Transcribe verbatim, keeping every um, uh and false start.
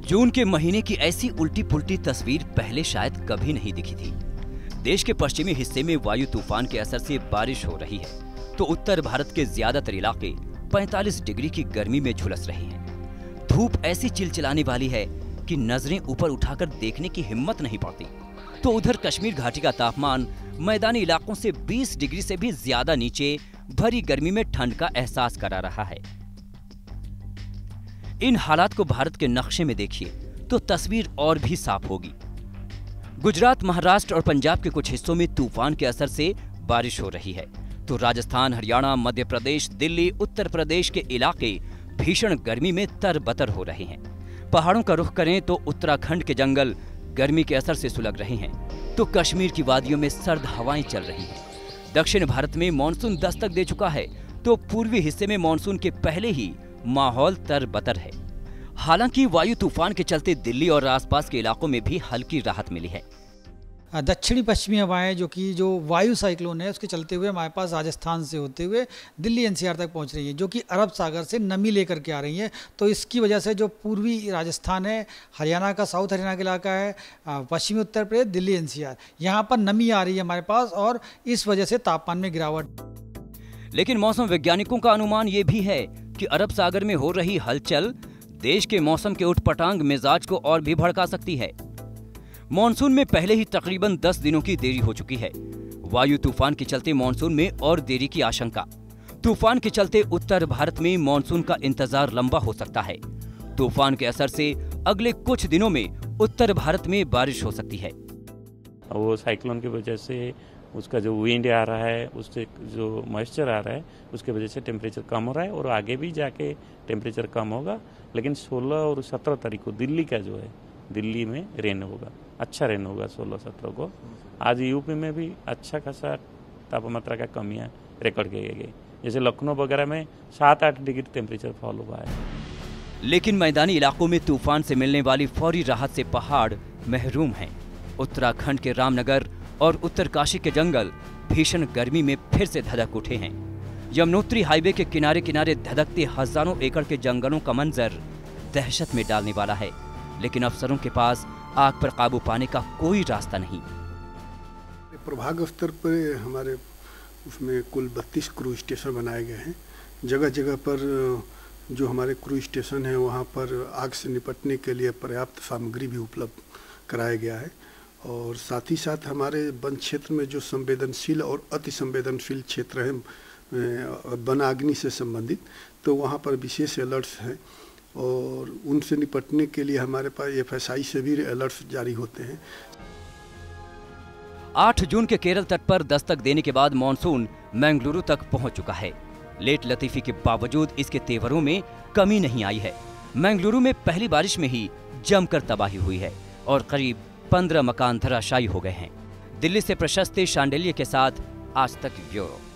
जून के महीने की ऐसी उल्टी पुल्टी तस्वीर पहले शायद कभी नहीं दिखी थी। देश के पश्चिमी हिस्से में वायु तूफान के असर से बारिश हो रही है तो उत्तर भारत के ज्यादातर इलाके पैंतालीस डिग्री की गर्मी में झुलस रहे हैं। धूप ऐसी चिलचिलाने वाली है कि नजरें ऊपर उठाकर देखने की हिम्मत नहीं पड़ती। तो उधर कश्मीर घाटी का तापमान मैदानी इलाकों से बीस डिग्री से भी ज्यादा नीचे भरी गर्मी में ठंड का एहसास करा रहा है। इन हालात को भारत के नक्शे में देखिए तो तस्वीर और भी साफ होगी। गुजरात, महाराष्ट्र और पंजाब के कुछ हिस्सों में तूफान के असर से बारिश हो रही है तो राजस्थान, हरियाणा, मध्य प्रदेश, दिल्ली, उत्तर प्रदेश के इलाके भीषण गर्मी में तरबतर हो रहे हैं। पहाड़ों का रुख करें तो उत्तराखंड के जंगल गर्मी के असर से सुलग रहे हैं तो कश्मीर की वादियों में सर्द हवाएं चल रही हैं। दक्षिण भारत में मानसून दस्तक दे चुका है तो पूर्वी हिस्से में मानसून के पहले ही माहौल तरबतर है। हालांकि वायु तूफान के चलते दिल्ली और आसपास के इलाकों में भी हल्की राहत मिली है। दक्षिणी पश्चिमी हवाएं जो कि जो वायु साइक्लोन है उसके चलते हुए हमारे पास राजस्थान से होते हुए दिल्ली एनसीआर तक पहुंच रही है, जो कि अरब सागर से नमी लेकर के आ रही है। तो इसकी वजह से जो पूर्वी राजस्थान है, हरियाणा का साउथ हरियाणा का इलाका है, पश्चिमी उत्तर प्रदेश, दिल्ली एनसीआर, यहाँ पर नमी आ रही है हमारे पास और इस वजह से तापमान में गिरावट। लेकिन मौसम वैज्ञानिकों का अनुमान ये भी है कि अरब सागर में हो रही हलचल देश के मौसम के उठपटांग मिजाज को और भी भड़का सकती है। मॉनसून में पहले ही तकरीबन दस दिनों की देरी हो चुकी है। वायु तूफान के चलते मॉनसून में और देरी की आशंका। तूफान के चलते उत्तर भारत में मॉनसून का इंतजार लंबा हो सकता है। तूफान के असर से अगले कुछ दिनों में उत्तर भारत में बारिश हो सकती है। वो साइक्लोन की वजह से उसका जो विंड आ रहा है, उससे जो मॉइस्चर आ रहा है, उसके वजह से टेम्परेचर कम हो रहा है और आगे भी जाके टेम्परेचर कम होगा। लेकिन सोलह और सत्रह तारीख को दिल्ली का जो है, दिल्ली में रेन होगा, अच्छा रेन होगा सोलह सत्रह को। आज यूपी में भी अच्छा खासा तापमात्रा का कमियां रिकॉर्ड किए गए, जैसे लखनऊ वगैरह में सात आठ डिग्री टेम्परेचर फॉल हुआ है। लेकिन मैदानी इलाकों में तूफान से मिलने वाली फौरी राहत से पहाड़ महरूम हैं। उत्तराखंड के रामनगर और उत्तरकाशी के जंगल भीषण गर्मी में फिर से धधक उठे हैं। यमुनोत्री हाईवे के किनारे किनारे धधकते हजारों एकड़ के जंगलों का मंजर दहशत में डालने वाला है। लेकिन अफसरों के पास आग पर काबू पाने का कोई रास्ता नहीं। प्रभाग स्तर पर हमारे उसमें कुल बत्तीस क्रूज स्टेशन बनाए गए हैं। जगह जगह पर जो हमारे क्रूज स्टेशन हैं वहाँ पर आग से निपटने के लिए पर्याप्त सामग्री भी उपलब्ध कराया गया है। और साथ ही साथ हमारे वन क्षेत्र में जो संवेदनशील और अति संवेदनशील क्षेत्र हैं वन अग्नि से संबंधित, तो वहाँ पर विशेष अलर्ट्स हैं और उनसे निपटने के लिए हमारे पास एफ एस आई से भी अलर्ट्स जारी होते हैं। आठ जून के केरल तट पर दस्तक देने के बाद मॉनसून मंगलुरु तक पहुंच चुका है। लेट लतीफी के बावजूद इसके तेवरों में कमी नहीं आई है। मंगलुरु में पहली बारिश में ही जमकर तबाही हुई है और करीब पंद्रह मकान धराशायी हो गए हैं। दिल्ली से प्रशस्ति शांडिल्य के साथ आज तक ब्यूरो।